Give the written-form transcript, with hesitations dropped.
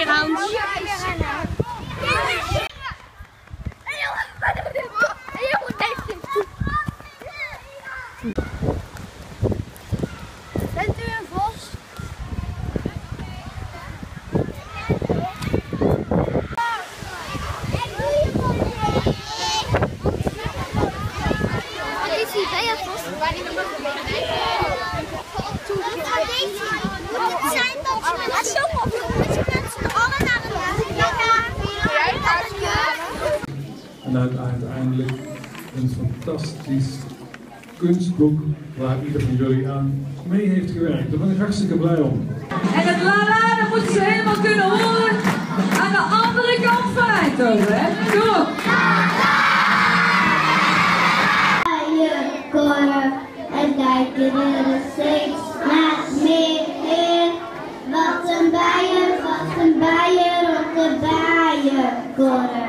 weer, Hans. Bent u een vos? Wat is die? Ben je een vos? Het zijn dat sommige mensen alle naar En uiteindelijk een fantastisch kunstboek waar ieder van jullie aan mee heeft gewerkt. Daar ben ik hartstikke blij om. En het la-la, dat moeten ze helemaal kunnen horen aan de andere kant van Eindhoven, hè? Kom op! Bijenkorf en kijken er steeds naar meer. Wat een bijen, rot de bijenkorf.